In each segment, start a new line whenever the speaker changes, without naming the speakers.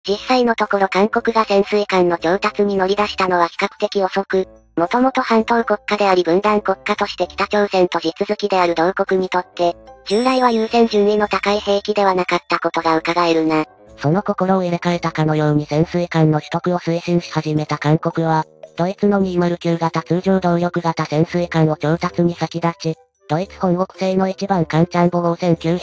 実際のところ韓国が潜水艦の調達に乗り出したのは比較的遅く、もともと半島国家であり分断国家として北朝鮮と地続きである同国にとって、従来は優先順位の高い兵器ではなかったことが伺えるな。
その心を入れ替えたかのように潜水艦の取得を推進し始めた韓国は、ドイツの209型通常動力型潜水艦を調達に先立ち、ドイツ本国製の一番艦チャンボ号を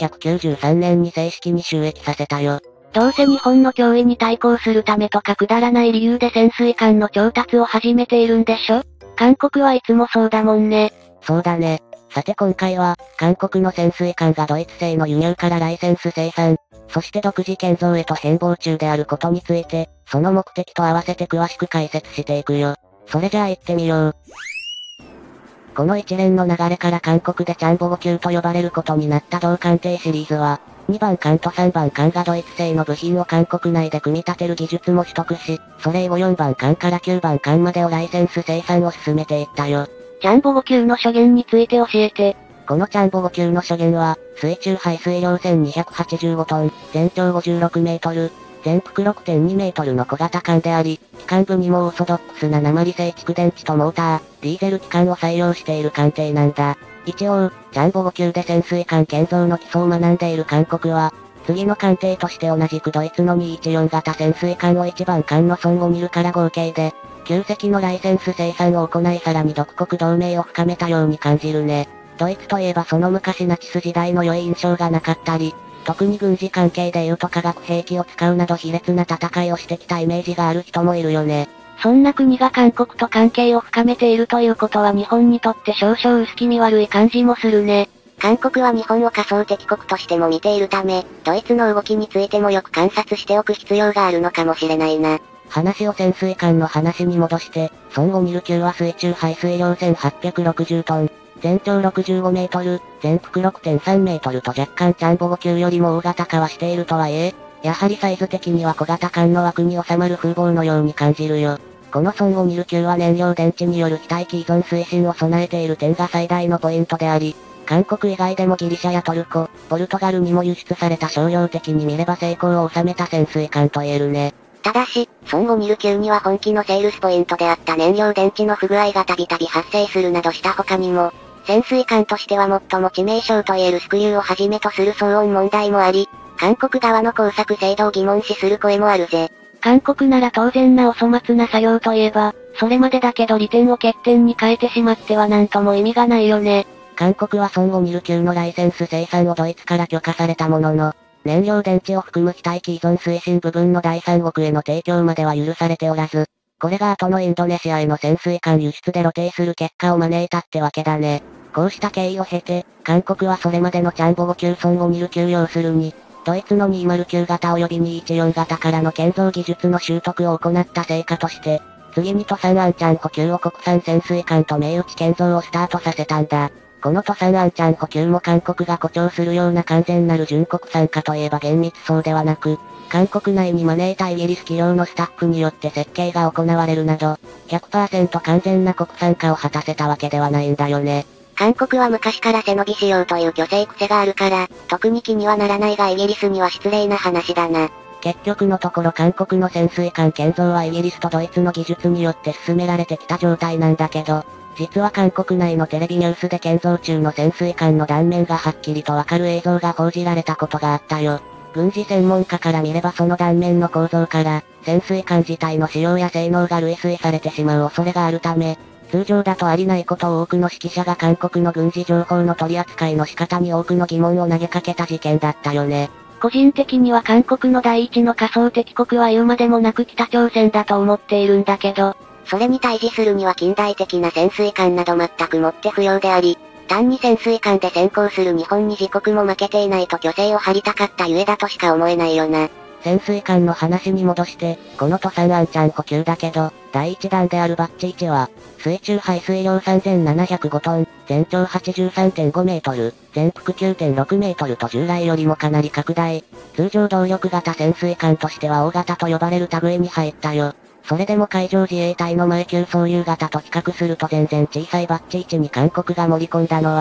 1993年に正式に就役させたよ。
どうせ日本の脅威に対抗するためとかくだらない理由で潜水艦の調達を始めているんでしょ？韓国はいつもそうだもんね。
そうだね。さて今回は、韓国の潜水艦がドイツ製の輸入からライセンス生産、そして独自建造へと変貌中であることについて、その目的と合わせて詳しく解説していくよ。それじゃあ行ってみよう。この一連の流れから韓国でチャンボ5級と呼ばれることになった同艦艇シリーズは、2番艦と3番艦がドイツ製の部品を韓国内で組み立てる技術も取得し、それ以後4番艦から9番艦までをライセンス生産を進めていったよ。
チャンボ5級の初言について教えて。
このチャンボ5級の初言は、水中排水量1285トン、全長56メートル、全幅6.2メートルの小型艦であり、機関部にもオーソドックスな鉛製蓄電池とモーター、ディーゼル機関を採用している艦艇なんだ。一応、チャンボ5級で潜水艦建造の基礎を学んでいる韓国は、次の艦艇として同じくドイツの214型潜水艦を1番艦のソンゴミルから合計で、9隻のライセンス生産を行いさらに独国同盟を深めたように感じるね。ドイツといえばその昔ナチス時代の良い印象がなかったり、特に軍事関係で言うと化学兵器を使うなど卑劣な戦いをしてきたイメージがある人もいるよね。
そんな国が韓国と関係を深めているということは日本にとって少々薄気味悪い感じもするね。
韓国は日本を仮想敵国としても見ているため、ドイツの動きについてもよく観察しておく必要があるのかもしれないな。
話を潜水艦の話に戻して、ソンゴミル級は水中排水量1860トン、全長65メートル、全幅6.3メートルと若干チャンボ5級よりも大型化はしているとはいえ、やはりサイズ的には小型艦の枠に収まる風貌のように感じるよ。このソンゴミル級は燃料電池による非待機依存推進を備えている点が最大のポイントであり、韓国以外でもギリシャやトルコ、ポルトガルにも輸出された商業的に見れば成功を収めた潜水艦と言えるね。
ただし、ソンゴミル級には本気のセールスポイントであった燃料電池の不具合がたびたび発生するなどした他にも、潜水艦としては最も致命傷と言えるスクリューをはじめとする騒音問題もあり、韓国側の工作精度を疑問視する声もあるぜ。
韓国なら当然なお粗末な作業といえば、それまでだけど利点を欠点に変えてしまってはなんとも意味がないよね。
韓国はソンゴミル級のライセンス生産をドイツから許可されたものの、燃料電池を含む非待機依存推進部分の第三国への提供までは許されておらず、これが後のインドネシアへの潜水艦輸出で露呈する結果を招いたってわけだね。こうした経緯を経て、韓国はそれまでのチャンボ5級ソンゴミル級要するに、ドイツの209型及び214型からの建造技術の習得を行った成果として、次にトサンアンチャン補給を国産潜水艦と銘打ち建造をスタートさせたんだ。このトサンアンチャン補給も韓国が誇張するような完全なる純国産化といえば厳密そうではなく、韓国内に招いたイギリス企業のスタッフによって設計が行われるなど、100% 完全な国産化を果たせたわけではないんだよね。
韓国は昔から背伸びしようという虚勢癖があるから、特に気にはならないがイギリスには失礼な話だな。
結局のところ韓国の潜水艦建造はイギリスとドイツの技術によって進められてきた状態なんだけど、実は韓国内のテレビニュースで建造中の潜水艦の断面がはっきりとわかる映像が報じられたことがあったよ。軍事専門家から見ればその断面の構造から、潜水艦自体の仕様や性能が類推されてしまう恐れがあるため、通常だとありないことを多くの識者が韓国の軍事情報の取り扱いの仕方に多くの疑問を投げかけた事件だったよね。
個人的には韓国の第一の仮想敵国は言うまでもなく北朝鮮だと思っているんだけど、
それに対峙するには近代的な潜水艦など全くもって不要であり、単に潜水艦で先行する日本に自国も負けていないと虚勢を張りたかったゆえだとしか思えないよな。
潜水艦の話に戻して、このトサンアンチャン補給だけど、第1弾であるバッチ1は、水中排水量3705トン、全長83.5メートル、全幅9.6メートルと従来よりもかなり拡大。通常動力型潜水艦としては大型と呼ばれる類に入ったよ。それでも海上自衛隊の前級操縦型と比較すると全然小さいバッチ1に韓国が盛り込んだのは、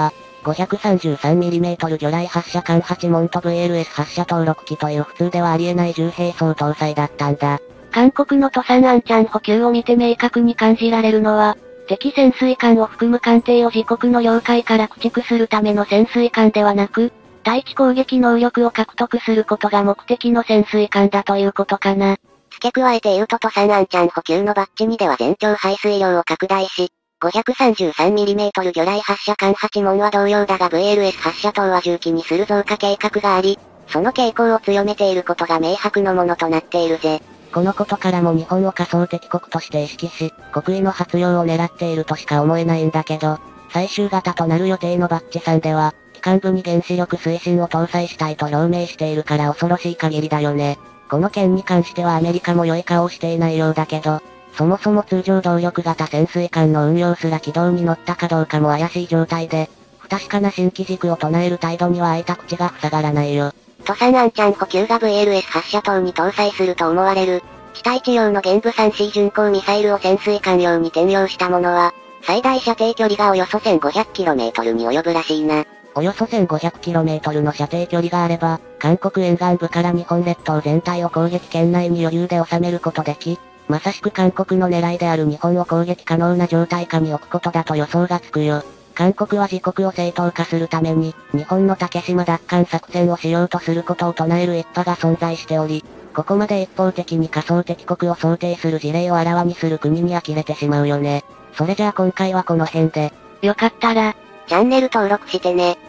533mm 魚雷発射管8門と VLS 発射登録機という普通ではありえない重兵装搭載だったんだ。
韓国のトサンアンチャン補給を見て明確に感じられるのは、敵潜水艦を含む艦艇を自国の領海から駆逐するための潜水艦ではなく、対地攻撃能力を獲得することが目的の潜水艦だということかな。
付け加えて言うとトサンアンチャン補給のバッジ2では全長排水量を拡大し、533mm 魚雷発射管8門は同様だが VLS 発射等は重機にする増加計画があり、その傾向を強めていることが明白のものとなっているぜ。
このことからも日本を仮想敵国として意識し、国威の発揚を狙っているとしか思えないんだけど、最終型となる予定のバッジ3では、機関部に原子力推進を搭載したいと表明しているから恐ろしい限りだよね。この件に関してはアメリカも良い顔をしていないようだけど、そもそも通常動力型潜水艦の運用すら軌道に乗ったかどうかも怪しい状態で、不確かな新機軸を唱える態度には開いた口が塞がらないよ。
トサンアンチャン補給が VLS 発射等に搭載すると思われる、地対地用の玄武 3C 巡航ミサイルを潜水艦用に転用したものは、最大射程距離がおよそ 1500km に及ぶらしいな。
およそ 1500km の射程距離があれば、韓国沿岸部から日本列島全体を攻撃圏内に余裕で収めることでき、まさしく韓国の狙いである日本を攻撃可能な状態下に置くことだと予想がつくよ。韓国は自国を正当化するために、日本の竹島奪還作戦をしようとすることを唱える一派が存在しており、ここまで一方的に仮想敵国を想定する事例をあらわにする国に呆れてしまうよね。それじゃあ今回はこの辺で。
よかったら、
チャンネル登録してね。